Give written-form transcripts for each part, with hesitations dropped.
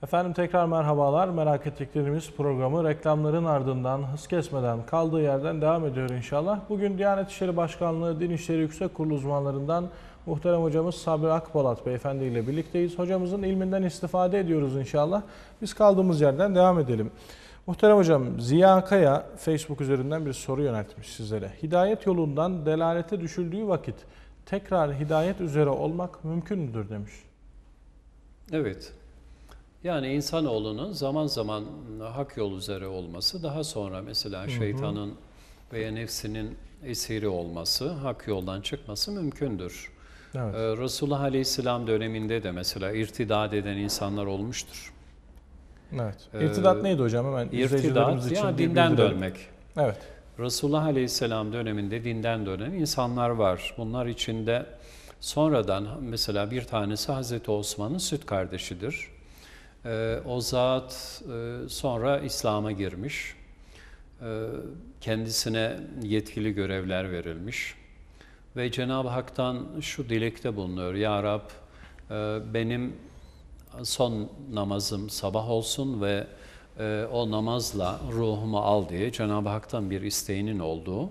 Efendim tekrar merhabalar. Merak ettiklerimiz programı reklamların ardından hız kesmeden kaldığı yerden devam ediyor inşallah. Bugün Diyanet İşleri Başkanlığı Din İşleri Yüksek Kurulu uzmanlarından muhterem hocamız Sabri Akpolat Beyefendi ile birlikteyiz. Hocamızın ilminden istifade ediyoruz inşallah. Biz kaldığımız yerden devam edelim. Muhterem hocam, Ziya Kaya Facebook üzerinden bir soru yöneltmiş sizlere. Hidayet yolundan delalete düşüldüğü vakit tekrar hidayet üzere olmak mümkün müdür demiş. Evet. Yani insanoğlunun zaman zaman hak yol üzere olması, daha sonra mesela şeytanın veya nefsinin esiri olması, hak yoldan çıkması mümkündür. Evet. Resulullah Aleyhisselam döneminde de mesela irtidat eden insanlar olmuştur. Evet. İrtidat neydi hocam? Hemen izleyicilerimiz İrtidat, için ya bir dinden bildirelim. dönmek. Evet. Resulullah Aleyhisselam döneminde dinden dönen insanlar var. Bunlar içinde sonradan mesela bir tanesi Hazreti Osman'ın süt kardeşidir. O zat sonra İslam'a girmiş. Kendisine yetkili görevler verilmiş. Ve Cenab-ı Hak'tan şu dilekte bulunuyor. Ya Rab, benim son namazım sabah olsun ve o namazla ruhumu al diye Cenab-ı Hak'tan bir isteğinin olduğu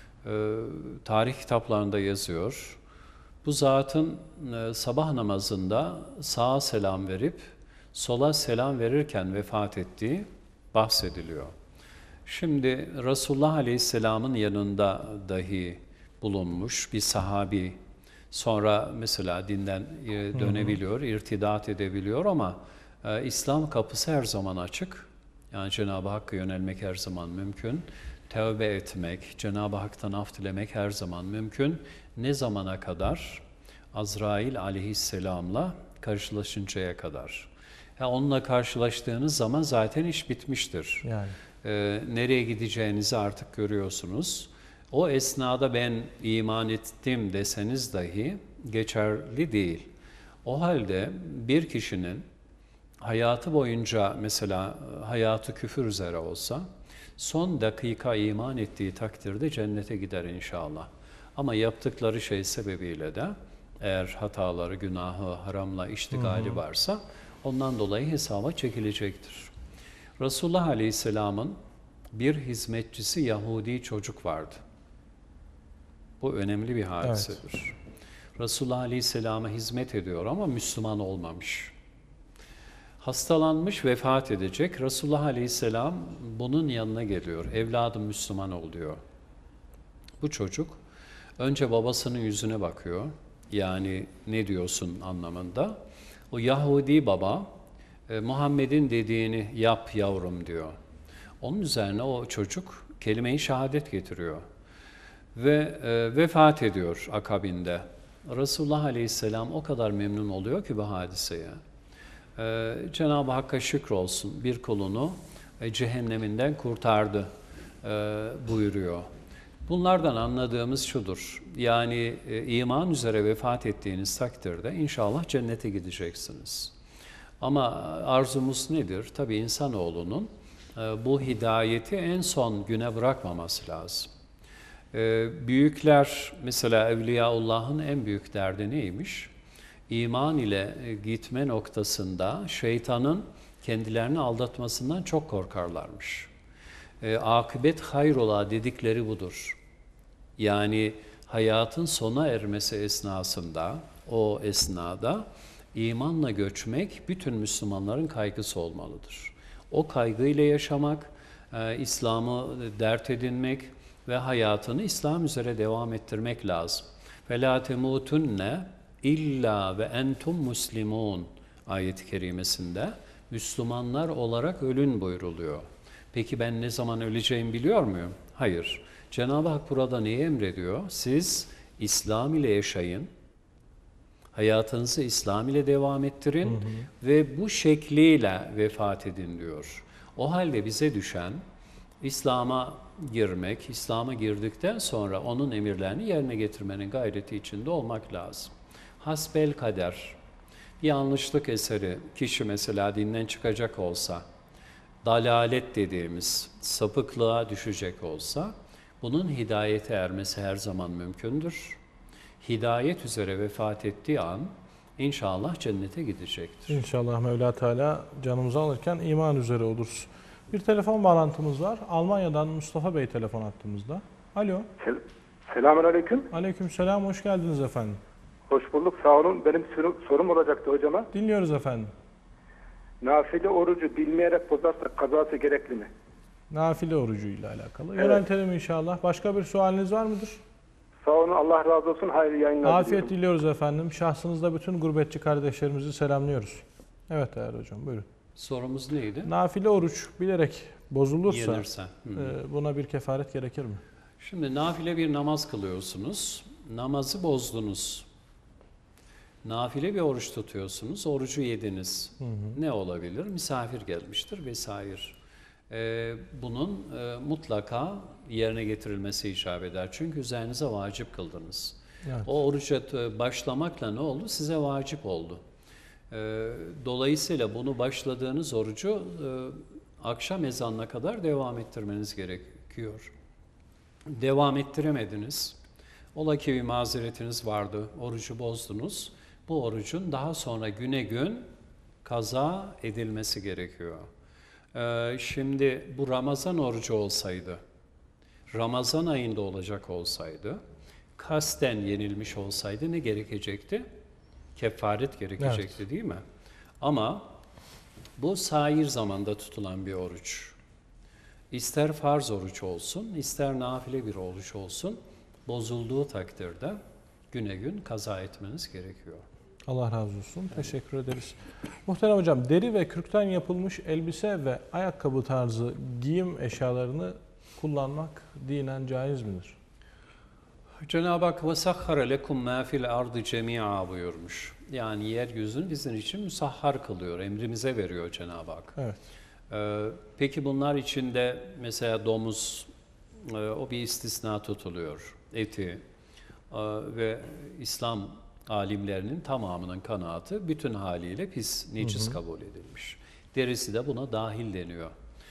tarih kitaplarında yazıyor. Bu zatın sabah namazında sağa selam verip sola selam verirken vefat ettiği bahsediliyor. Şimdi Resulullah Aleyhisselam'ın yanında dahi bulunmuş bir sahabi, sonra mesela dinden dönebiliyor, irtidat edebiliyor ama İslam kapısı her zaman açık. Yani Cenab-ı Hakk'a yönelmek her zaman mümkün. Tevbe etmek, Cenab-ı Hak'tan af dilemek her zaman mümkün. Ne zamana kadar? Azrail aleyhisselamla karşılaşıncaya kadar. Onunla karşılaştığınız zaman zaten iş bitmiştir. Yani. Nereye gideceğinizi artık görüyorsunuz. O esnada ben iman ettim deseniz dahi geçerli değil. O halde bir kişinin hayatı boyunca mesela hayatı küfür üzere olsa son dakika iman ettiği takdirde cennete gider inşallah. Ama yaptıkları şey sebebiyle de eğer hataları, günahı, haramla iştigali varsa ondan dolayı hesaba çekilecektir. Resulullah Aleyhisselam'ın bir hizmetçisi Yahudi çocuk vardı. Bu önemli bir hadisedir. Evet. Resulullah Aleyhisselam'a hizmet ediyor ama Müslüman olmamış. Hastalanmış, vefat edecek. Resulullah Aleyhisselam bunun yanına geliyor. Evladım Müslüman ol diyor. Bu çocuk önce babasının yüzüne bakıyor. Yani ne diyorsun anlamında. O Yahudi baba Muhammed'in dediğini yap yavrum diyor. Onun üzerine o çocuk kelime-i şehadet getiriyor. Ve vefat ediyor akabinde. Resulullah Aleyhisselam o kadar memnun oluyor ki bu hadiseye. Cenab-ı Hakk'a şükür olsun bir kulunu cehenneminden kurtardı buyuruyor. Bunlardan anladığımız şudur. Yani iman üzere vefat ettiğiniz takdirde inşallah cennete gideceksiniz. Ama arzumuz nedir? Tabii insanoğlunun bu hidayeti en son güne bırakmaması lazım. Büyükler mesela Evliyaullah'ın en büyük derdi neymiş? İman ile gitme noktasında şeytanın kendilerini aldatmasından çok korkarlarmış. Akıbet hayrola dedikleri budur. Yani hayatın sona ermesi esnasında, o esnada imanla göçmek bütün Müslümanların kaygısı olmalıdır. O kaygıyla yaşamak, İslam'ı dert edinmek ve hayatını İslam üzere devam ettirmek lazım. فَلَا تَمُوتُنَّ İlla ve entum muslimun ayet-i kerimesinde Müslümanlar olarak ölün buyruluyor. Peki ben ne zaman öleceğimi biliyor muyum? Hayır. Cenab-ı Hak burada neyi emrediyor? Siz İslam ile yaşayın, hayatınızı İslam ile devam ettirin ve bu şekliyle vefat edin diyor. O halde bize düşen İslam'a girmek, İslam'a girdikten sonra onun emirlerini yerine getirmenin gayreti içinde olmak lazım. Hasbel kader, bir yanlışlık eseri kişi mesela dinden çıkacak olsa, dalalet dediğimiz sapıklığa düşecek olsa, bunun hidayete ermesi her zaman mümkündür. Hidayet üzere vefat ettiği an, İnşallah cennete gidecektir. İnşallah Mevla Teala canımızı alırken iman üzere oluruz. Bir telefon bağlantımız var. Almanya'dan Mustafa Bey telefon attığımızda. Alo. Selamünaleyküm. Aleykümselam. Hoş geldiniz efendim. Hoş bulduk. Sağ olun. Benim sorum olacaktı hocama. Dinliyoruz efendim. Nafile orucu bilmeyerek bozarsak kazası gerekli mi? Nafile orucuyla alakalı. Evet. Yöneltelim inşallah. Başka bir sualiniz var mıdır? Sağ olun. Allah razı olsun. Hayırlı yayınlar Afiyet diliyorum. diliyoruz efendim. Şahsınızda bütün gurbetçi kardeşlerimizi selamlıyoruz. Evet değerli hocam, buyurun. Sorumuz neydi? Nafile oruç bilerek bozulursa Yenirse. buna bir kefaret gerekir mi? Şimdi nafile bir namaz kılıyorsunuz. Namazı bozdunuz. Nafile bir oruç tutuyorsunuz. Orucu yediniz. Ne olabilir? Misafir gelmiştir vesaire. Bunun mutlaka yerine getirilmesi icap eder. Çünkü üzerinize vacip kıldınız. Evet. O oruca başlamakla ne oldu? Size vacip oldu. Dolayısıyla bunu başladığınız orucu akşam ezanına kadar devam ettirmeniz gerekiyor. Devam ettiremediniz. Ola ki bir mazeretiniz vardı, orucu bozdunuz. Bu orucun daha sonra güne gün kaza edilmesi gerekiyor. Şimdi bu Ramazan orucu olsaydı, Ramazan ayında olacak olsaydı, kasten yenilmiş olsaydı ne gerekecekti? Kefaret gerekecekti, değil mi? Ama bu sair zamanda tutulan bir oruç. İster farz oruç olsun, ister nafile bir oruç olsun, bozulduğu takdirde güne gün kaza etmeniz gerekiyor. Allah razı olsun. Teşekkür ederiz. Muhterem hocam, deri ve kürkten yapılmış elbise ve ayakkabı tarzı giyim eşyalarını kullanmak dinen caiz midir? Cenab-ı Hak وَسَخَّرَ لَكُمْ مَا فِي الْاَرْضِ جَمِيعًا buyurmuş. Yani yeryüzünü bizim için müsahhar kılıyor, emrimize veriyor Cenab-ı Hak. Evet. Peki bunlar içinde mesela domuz, o bir istisna tutuluyor. Eti ve İslam alimlerinin tamamının kanaatı bütün haliyle pis, necis kabul edilmiş. Derisi de buna dahil deniyor.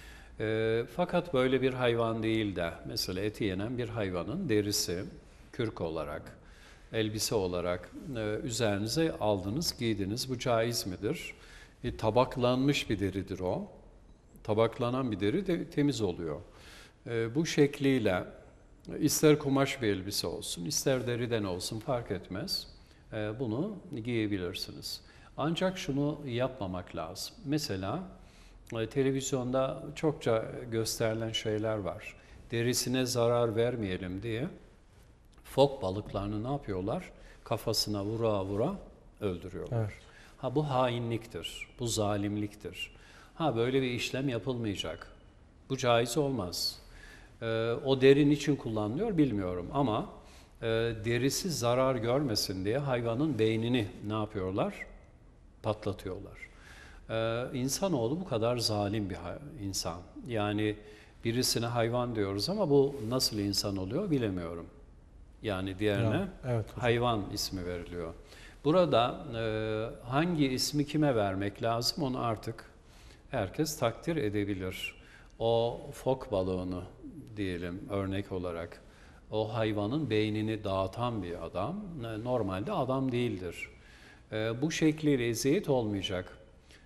Fakat böyle bir hayvan değil de mesela eti yenen bir hayvanın derisi kürk olarak, elbise olarak üzerinize aldınız, giydiniz. Bu caiz midir? Tabaklanmış bir deridir o. Tabaklanan bir deri de temiz oluyor. Bu şekliyle ister kumaş bir elbise olsun, ister deriden olsun fark etmez. Bunu giyebilirsiniz. Ancak şunu yapmamak lazım. Mesela televizyonda çokça gösterilen şeyler var. Derisine zarar vermeyelim diye fok balıklarını ne yapıyorlar? Kafasına vura vura öldürüyorlar. Evet. Ha bu hainliktir, bu zalimliktir. Ha böyle bir işlem yapılmayacak. Bu caiz olmaz. O deri niçin kullanılıyor bilmiyorum ama derisi zarar görmesin diye hayvanın beynini ne yapıyorlar? Patlatıyorlar. İnsanoğlu bu kadar zalim bir insan. Yani birisine hayvan diyoruz ama bu nasıl insan oluyor bilemiyorum. Yani diğerine evet, hayvan ismi veriliyor. Burada hangi ismi kime vermek lazım onu artık herkes takdir edebilir. O fok balığını diyelim örnek olarak o hayvanın beynini dağıtan bir adam normalde adam değildir. Bu şekliyle eziyet olmayacak.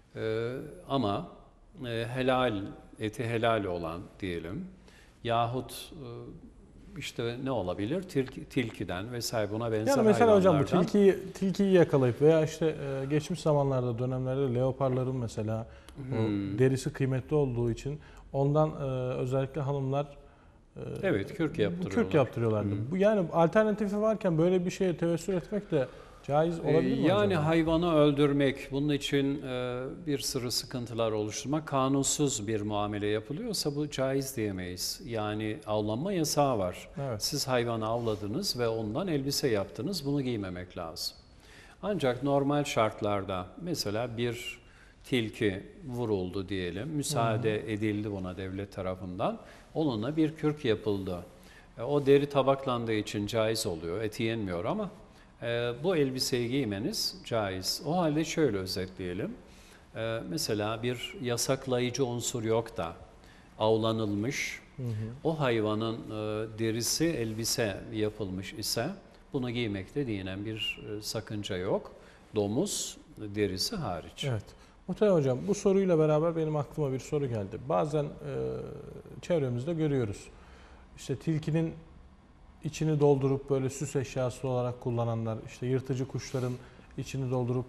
Ama helal, eti helal olan diyelim yahut işte ne olabilir? Tilkiden vesaire buna benzer Yani mesela hocam bu hayvanlardan. tilkiyi yakalayıp veya işte geçmiş zamanlarda dönemlerde leoparların mesela o derisi kıymetli olduğu için ondan özellikle hanımlar Evet, kürk yaptırıyorlar. kürk yaptırıyorlardı. Bu yani alternatifi varken böyle bir şeye tevessül etmek de caiz olabilir mi Yani acaba? hayvanı öldürmek, bunun için bir sürü sıkıntılar oluşturmak, kanunsuz bir muamele yapılıyorsa bu caiz diyemeyiz. Yani avlanma yasağı var. Evet. Siz hayvanı avladınız ve ondan elbise yaptınız, bunu giymemek lazım. Ancak normal şartlarda mesela bir tilki vuruldu diyelim, müsaade edildi buna devlet tarafından, onunla bir kürk yapıldı. O deri tabaklandığı için caiz oluyor, eti yenmiyor ama bu elbiseyi giymeniz caiz. O halde şöyle özetleyelim. Mesela bir yasaklayıcı unsur yok da avlanılmış, o hayvanın derisi elbise yapılmış ise bunu giymekte dinen bir sakınca yok. Domuz derisi hariç. Evet. Muhterem hocam, bu soruyla beraber benim aklıma bir soru geldi. Bazen çevremizde görüyoruz. İşte tilkinin içini doldurup böyle süs eşyası olarak kullananlar, işte yırtıcı kuşların içini doldurup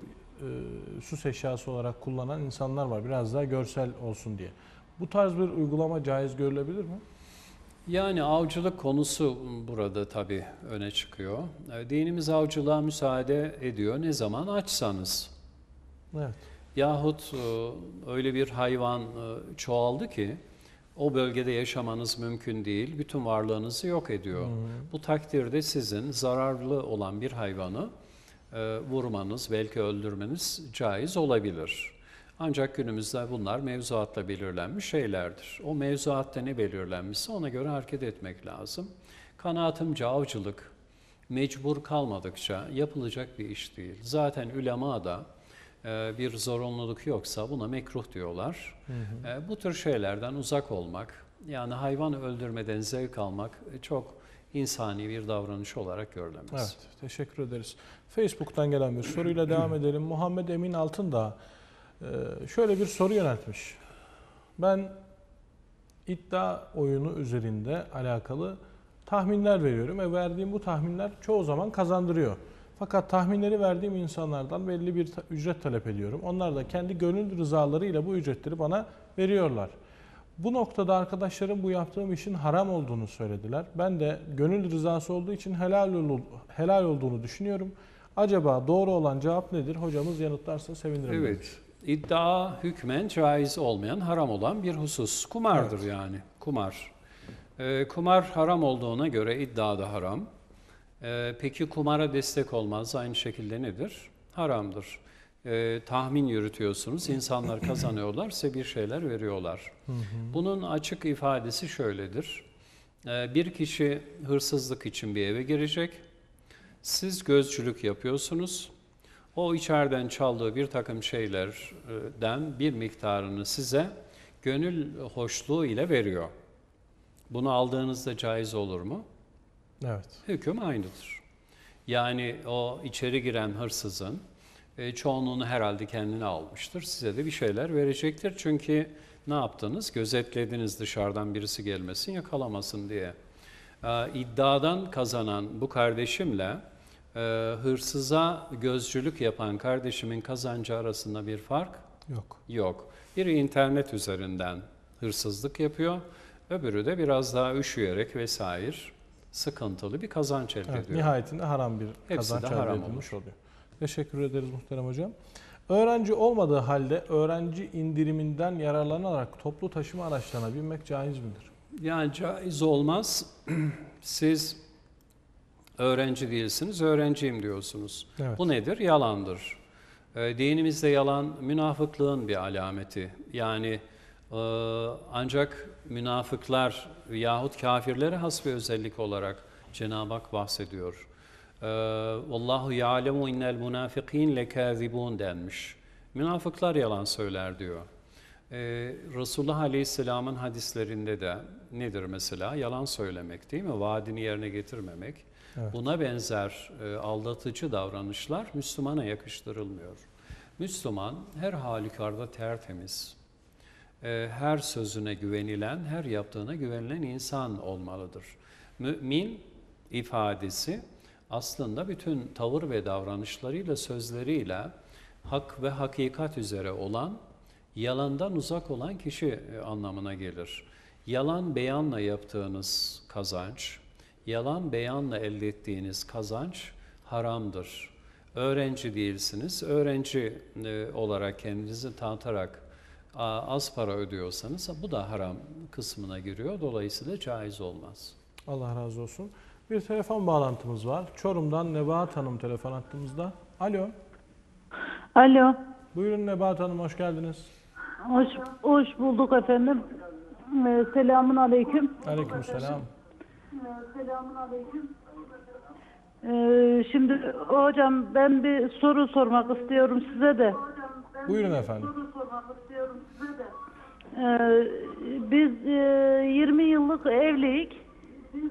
süs eşyası olarak kullanan insanlar var. Biraz daha görsel olsun diye. Bu tarz bir uygulama caiz görülebilir mi? Yani avcılık konusu burada tabii öne çıkıyor. Dinimiz avcılığa müsaade ediyor. Ne zaman? Açsanız. Evet. Yahut öyle bir hayvan çoğaldı ki o bölgede yaşamanız mümkün değil. Bütün varlığınızı yok ediyor. Bu takdirde sizin zararlı olan bir hayvanı vurmanız, belki öldürmeniz caiz olabilir. Ancak günümüzde bunlar mevzuatla belirlenmiş şeylerdir. O mevzuatta ne belirlenmişse ona göre hareket etmek lazım. Kanaatimce avcılık mecbur kalmadıkça yapılacak bir iş değil. Zaten ulema da bir zorunluluk yoksa buna mekruh diyorlar. Bu tür şeylerden uzak olmak, yani hayvan öldürmeden zevk almak çok insani bir davranış olarak görülemez. Evet, teşekkür ederiz. Facebook'tan gelen bir soruyla devam edelim. Muhammed Emin Altındağ şöyle bir soru yöneltmiş. Ben iddia oyunu üzerinde alakalı tahminler veriyorum ve verdiğim bu tahminler çoğu zaman kazandırıyor. Fakat tahminleri verdiğim insanlardan belli bir ücret talep ediyorum. Onlar da kendi gönül rızalarıyla bu ücretleri bana veriyorlar. Bu noktada arkadaşlarım bu yaptığım işin haram olduğunu söylediler. Ben de gönül rızası olduğu için helal olduğunu düşünüyorum. Acaba doğru olan cevap nedir? Hocamız yanıtlarsa sevinirim. Evet. İddia hükmen caiz olmayan, haram olan bir husus. Kumardır yani. Kumar. Kumar haram olduğuna göre iddia da haram. Peki kumara destek olmaz. Aynı şekilde nedir? Haramdır. Tahmin yürütüyorsunuz. İnsanlar kazanıyorlar, size bir şeyler veriyorlar. Bunun açık ifadesi şöyledir. Bir kişi hırsızlık için bir eve girecek. Siz gözcülük yapıyorsunuz. O içeriden çaldığı bir takım şeylerden bir miktarını size gönül hoşluğu ile veriyor. Bunu aldığınızda caiz olur mu? Evet. Hüküm aynıdır. Yani o içeri giren hırsızın çoğunluğunu herhalde kendine almıştır. Size de bir şeyler verecektir. Çünkü ne yaptınız? Gözetlediniz dışarıdan birisi gelmesin, yakalamasın diye. İddiadan kazanan bu kardeşimle hırsıza gözcülük yapan kardeşimin kazancı arasında bir fark yok. Biri internet üzerinden hırsızlık yapıyor, öbürü de biraz daha üşüyerek vesaire sıkıntılı bir kazanç elde ediyor. Nihayetinde haram bir kazanç elde edilmiş oluyor. Teşekkür ederiz muhterem hocam. Öğrenci olmadığı halde öğrenci indiriminden yararlanarak toplu taşıma araçlarına binmek caiz midir? Yani caiz olmaz. Siz öğrenci değilsiniz, öğrenciyim diyorsunuz. Evet. Bu nedir? Yalandır. Dinimizde yalan münafıklığın bir alameti. Yani ancak münafıklar yahut kafirlere has bir özellik olarak Cenab-ı Hak bahsediyor. Vallahu ya'lemu innel munafikin lekâzibûn denmiş. Münafıklar yalan söyler diyor. Resulullah Aleyhisselam'ın hadislerinde de nedir mesela? Yalan söylemek değil mi? Vaadini yerine getirmemek. Evet. Buna benzer aldatıcı davranışlar Müslümana yakıştırılmıyor. Müslüman her halükarda tertemiz, her sözüne güvenilen, her yaptığına güvenilen insan olmalıdır. Mümin ifadesi aslında bütün tavır ve davranışlarıyla, sözleriyle hak ve hakikat üzere olan, yalandan uzak olan kişi anlamına gelir. Yalan beyanla yaptığınız kazanç, yalan beyanla elde ettiğiniz kazanç haramdır. Öğrenci değilsiniz, öğrenci olarak kendinizi tanıtarak az para ödüyorsanız bu da haram kısmına giriyor. Dolayısıyla caiz olmaz. Allah razı olsun. Bir telefon bağlantımız var. Çorum'dan Nebahat Hanım telefon attığımızda. Alo. Alo. Buyurun Nebahat Hanım, hoş geldiniz. Hoş bulduk efendim. Selamun aleyküm. Aleykümselam. Selamun aleyküm. Şimdi hocam ben bir soru sormak istiyorum size de. Buyurun efendim. Biz 20 yıllık evliyik.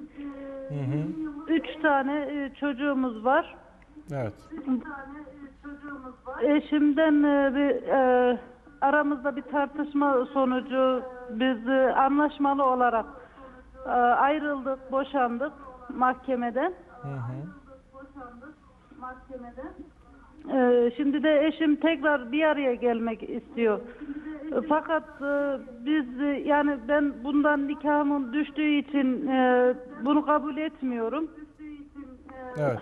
Hı hı. 3 tane çocuğumuz var. Evet. Eşimden aramızda bir tartışma sonucu biz anlaşmalı olarak ayrıldık, boşandık mahkemeden. Şimdi de eşim tekrar bir araya gelmek istiyor. Fakat biz yani ben bundan nikahımın düştüğü için bunu kabul etmiyorum. Evet.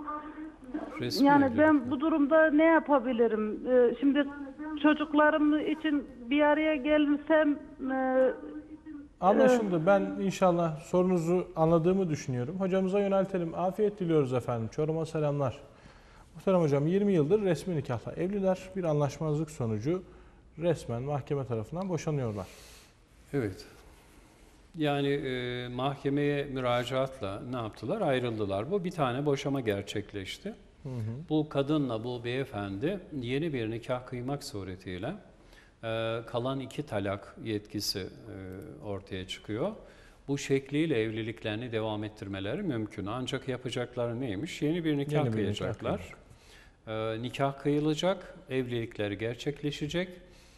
Resmi Yani evlilik. ben bu durumda ne yapabilirim? Şimdi çocuklarım için bir araya gelsem Anlaşıldı. Ben inşallah sorunuzu anladığımı düşünüyorum. Hocamıza yöneltelim. Afiyet diliyoruz efendim. Çorum'a selamlar. Muhterem hocam 20 yıldır resmi nikahla evliler. Bir anlaşmazlık sonucu resmen mahkeme tarafından boşanıyorlar. Evet. Yani mahkemeye müracaatla ne yaptılar? Ayrıldılar. Bu bir tane boşama gerçekleşti. Bu kadınla bu beyefendi yeni bir nikah kıymak suretiyle kalan 2 talak yetkisi ortaya çıkıyor. Bu şekliyle evliliklerini devam ettirmeleri mümkün. Ancak yapacakları neymiş? Yeni bir nikah Yeni bir kıyacaklar. Nikah kıyılacak, evlilikleri gerçekleşecek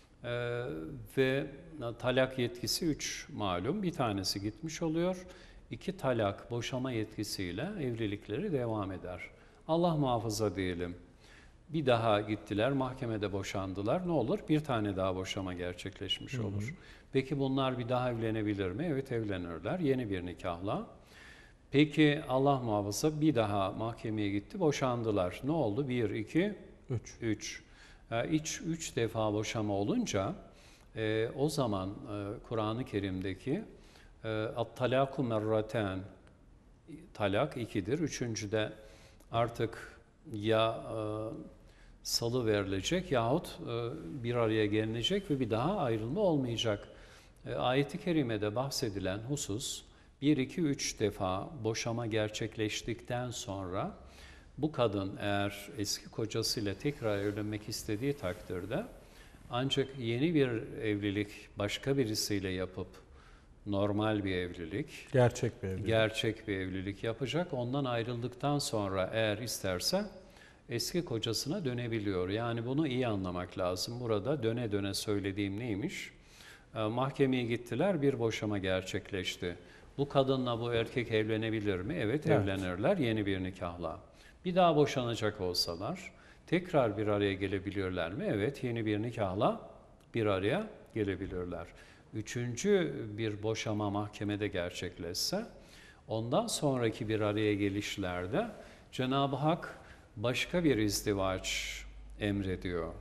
ve talak yetkisi 3 malum. Bir tanesi gitmiş oluyor. 2 talak boşama yetkisiyle evlilikleri devam eder. Allah muhafaza diyelim. Bir daha gittiler, mahkemede boşandılar. Ne olur? Bir tane daha boşama gerçekleşmiş olur. Peki bunlar bir daha evlenebilir mi? Evet, evlenirler. Yeni bir nikahla. Peki Allah muhafaza bir daha mahkemeye gitti, boşandılar. Ne oldu? 1, 2, 3. 3 defa boşama olunca o zaman Kur'an-ı Kerim'deki at-talaku merraten, talak 2'dir. Üçüncüde artık ya salı verilecek yahut bir araya gelinecek ve bir daha ayrılma olmayacak. Ayet-i kerimede bahsedilen husus 1, 2, 3 defa boşama gerçekleştikten sonra bu kadın eğer eski kocasıyla tekrar evlenmek istediği takdirde ancak yeni bir evlilik başka birisiyle yapıp normal bir evlilik, Gerçek bir evlilik. gerçek bir evlilik yapacak. Ondan ayrıldıktan sonra eğer isterse eski kocasına dönebiliyor. Yani bunu iyi anlamak lazım. Burada döne döne söylediğim neymiş? Mahkemeye gittiler, bir boşama gerçekleşti. Bu kadınla bu erkek evlenebilir mi? Evet, evlenirler yeni bir nikahla. Bir daha boşanacak olsalar tekrar bir araya gelebilirler mi? Evet, yeni bir nikahla bir araya gelebilirler. Üçüncü bir boşama mahkemede gerçekleşse ondan sonraki bir araya gelişlerde Cenab-ı Hak başka bir izdivaç emrediyor.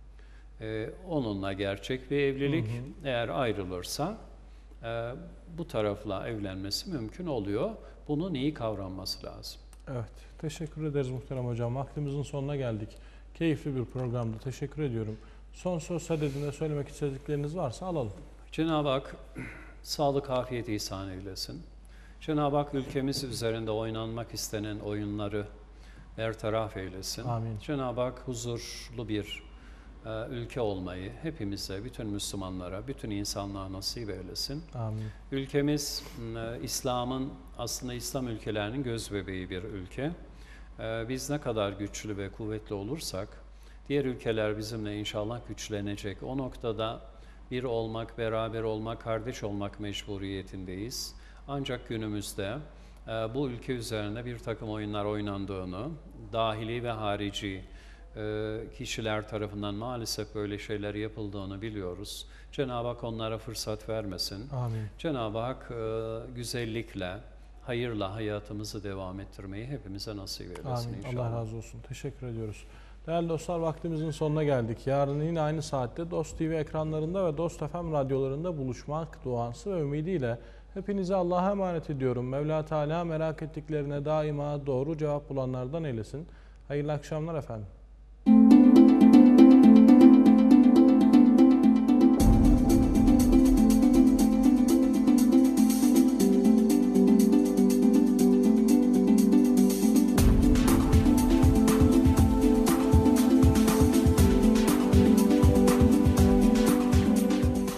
Onunla gerçek bir evlilik eğer ayrılırsa bu tarafla evlenmesi mümkün oluyor. Bunun iyi kavranması lazım. Evet. Teşekkür ederiz muhterem hocam. Vaktimizin sonuna geldik. Keyifli bir programdı. Teşekkür ediyorum. Son söz sadedinde söylemek istedikleriniz varsa alalım. Cenab-ı Hak sağlık, afiyet ihsan eylesin. Cenab-ı Hak ülkemiz üzerinde oynanmak istenen oyunları bertaraf eylesin. Amin. Cenab-ı Hak huzurlu bir ülke olmayı hepimize, bütün Müslümanlara, bütün insanlığa nasip eylesin. Amin. Ülkemiz İslam'ın, aslında İslam ülkelerinin gözbebeği bir ülke. Biz ne kadar güçlü ve kuvvetli olursak diğer ülkeler bizimle inşallah güçlenecek. O noktada bir olmak, beraber olmak, kardeş olmak mecburiyetindeyiz. Ancak günümüzde bu ülke üzerinde bir takım oyunlar oynandığını, dahili ve harici kişiler tarafından maalesef böyle şeyler yapıldığını biliyoruz. Cenab-ı Hak onlara fırsat vermesin. Amin. Cenab-ı Hak güzellikle, hayırla hayatımızı devam ettirmeyi hepimize nasip eylesin Amin. inşallah. Allah razı olsun. Teşekkür ediyoruz. Değerli dostlar, vaktimizin sonuna geldik. Yarın yine aynı saatte Dost TV ekranlarında ve Dost FM radyolarında buluşmak duası ve ümidiyle hepinize Allah'a emanet ediyorum. Mevla Teala merak ettiklerine daima doğru cevap bulanlardan eylesin. Hayırlı akşamlar efendim.